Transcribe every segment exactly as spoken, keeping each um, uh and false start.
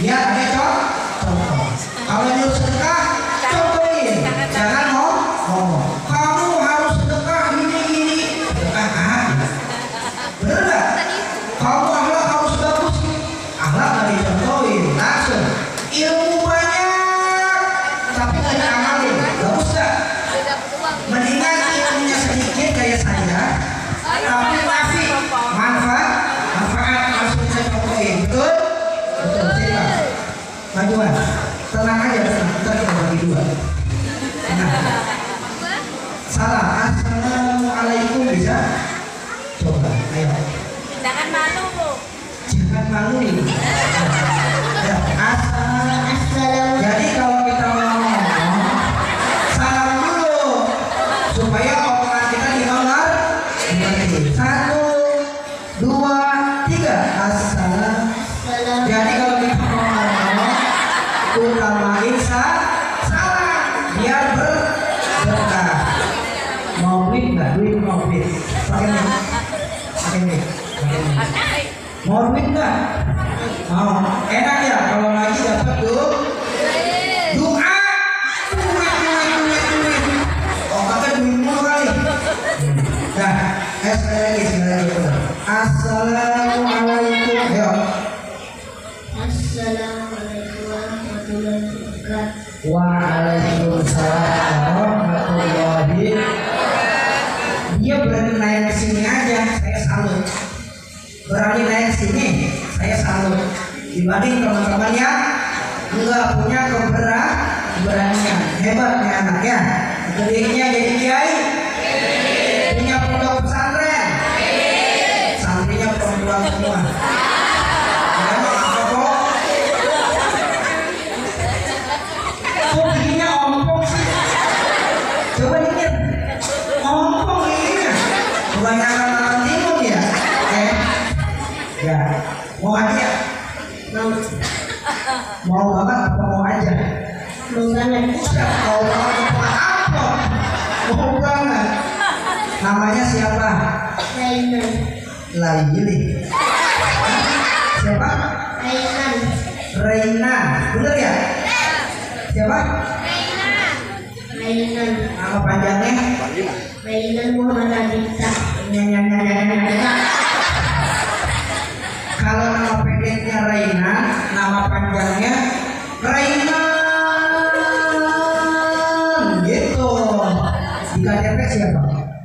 Biar ada contoh. Kalau nyuruh sedekah, contohin. Jangan ngomong. Kamu harus sedekah ini ini. Sedekah ah. Bener nggak? Kamu akhlak harus bagus. Akhlak nggak dicontohin, langsung. Ilmu banyak, tapi nggak diamalin. Bagus nggak? Mendingan ilmunya sedikit kayak saya, tapi pasti manfaat, manfaat harus bisa contohin. Betul? Betul. Siapa? Majuan. Tenang aja, tenang. Kita kita bagi dua. Tenang. Salah. Assalamualaikum bisa? Coba, ayo. Jangan malu. Jangan malu. Ya, assalamualaikum. Jadi kalau kita mau ngomong, salam dulu supaya omongan kita didengar. Satu, dua, tiga. Assalam. Jadi kalau kita mau ngomong, utamain salam biar berkah. Mau duit nggak? Duit mau duit. Pakai nih, pakai nih, pakai nih. Mau duit nggak? Mau. Enak ya kalau lagi dapat tuh doa. Duit, duit, duit, duit. Oh kakak duit mulu kali. Nah, eh sekali lagi, sekali lagi. Assalamualaikum. Ayo. Assalamualaikum warahmatullahi wabarakatuh. Waalaikumsalam warahmatullahi. Dia berani naik ke sini aja, saya salut. Berani naik ke sini, saya salut. Dibanding teman-teman yang enggak punya keberanian. Hebat nih anaknya. Gedenya jadi kiai. Punya pondok pesantren. Santrinya perempuan semua. Emang apa kok? Kok giginya ompong sih? Coba dikit. Ompong giginya. Kebanyakan makan timun ya. Eh, ya. Mau aja. Mau Mau banget apa mau aja? mau banget. Siap, mau banget apa? Mau banget. Namanya siapa? Rainan. Laili. Siapa? Rainan. Reina. Bener ya? Siapa? Rainan. Nama panjangnya? Rainan Muhammad Adita. Nyanyi-nyanyi-nyanyi-nyanyi. Kalau nama pendeknya Reina, nama panjangnya Reina. Gitu. Di K T P siapa?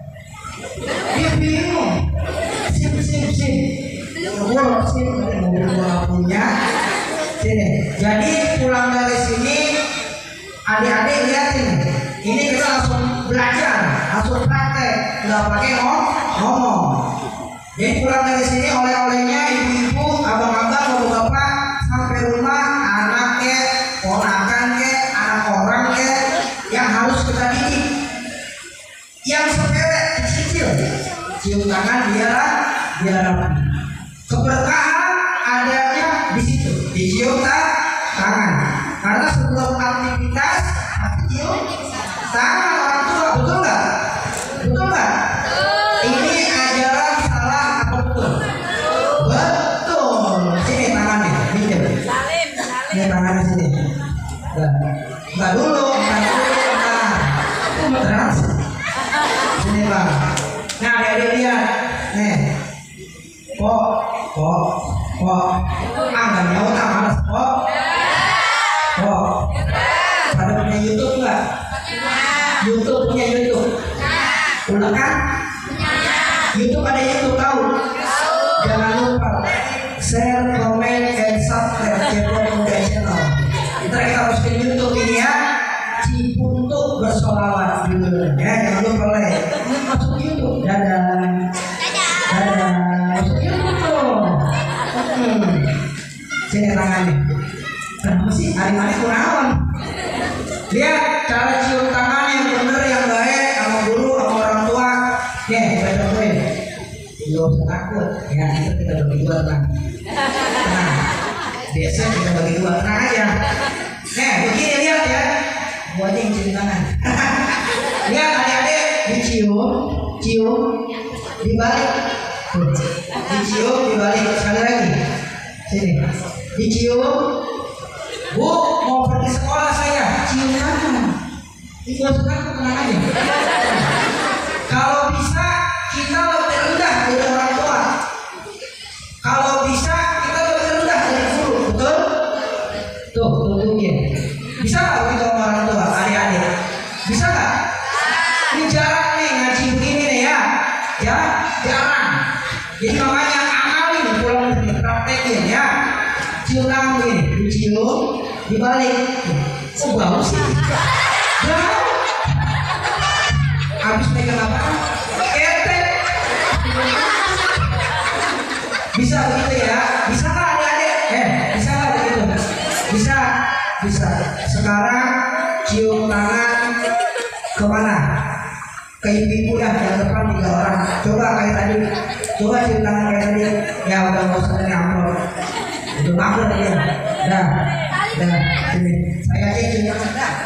Dia bingung. Sim sim sim. Gua sim mobil gua punya. Sini. Jadi pulang dari sini, adik-adik lihatin. Ini kita langsung belajar, langsung praktek, nggak pakai ngomong. Jadi pulang dari sini oleh-olehnya ibu-ibu, abang-abang, bapak-bapak sampai rumah anak ke, ponakan ke, anak orang ke, yang harus kita didik. Yang sepele kecil, cium tangan biar biar rapi. Keberkahan adanya di situ, dicium tangan. Karena sebelum aktivitas pasti cium tangan orang tua, betul nggak? Betul nggak? Ini ajaran salah apa betul? Betul. Sini tangannya, pinjam. Salim, salim. Ini tangannya sini. Nah, nggak dulu, nggak dulu, nah. Itu beneran. Sini bang. Nah, adik-adik lihat. Nih. Kok, kok, kok. Ah, nggak nyaut, ah, males. Kok. Kok. Pada punya YouTube nggak? YouTube punya YouTube. Udah kan? YouTube ada YouTube tahu? Jangan lupa share, komen, and subscribe channel Muda Channel. Ntar kita harus ke YouTube ini ya. Cipuntuk bersolawat judulnya. Jangan lupa like. Masuk YouTube. Dadah. Dadah. Masuk YouTube tuh. Hmm. Sini tangannya. Kenapa sih hari-hari kurang? Lihat cara cium tangan yang benar, yang baik, sama guru, sama orang tua. Nih, kita contohin. Gak usah takut. Ya, itu kita bagi dua kan. Nah, biasa kita bagi dua. Tenang aja. Nih, begini lihat ya. Gua aja yang cium tangan. Lihat adik-adik, dicium, cium, dibalik. Tuh. Dicium, dibalik. Sekali lagi. Sini. Dicium, Bu, mau pergi sekolah saya, cium tangan. Itu sekarang tenang aja. Kalau bisa kita lebih rendah dari orang tua. Kalau bisa kita lebih rendah dari guru, betul? Tuh, tunjukin. Bisa nggak begitu sama orang tua, adik-adik? Bisa nggak? Ini jarang nih ngaji begini nih ya, ya jarang. Jadi makanya amalin pulang praktekin ya. Cium tangan begini, dicium, dibalik. Oh bau sih. Bau. Habis pegang apa? Ketek. Bisa begitu ya? Bisa nggak adik-adik? Eh, bisa nggak begitu? Bisa, bisa. Sekarang cium tangan kemana? Ke ibu dah, yang depan tiga orang. Coba kayak tadi, coba cium tangan kayak tadi. Ya udah nggak usah nyamper. Itu mager dia. Dah, dah. Sini. Saya aja cium tangan. Dah.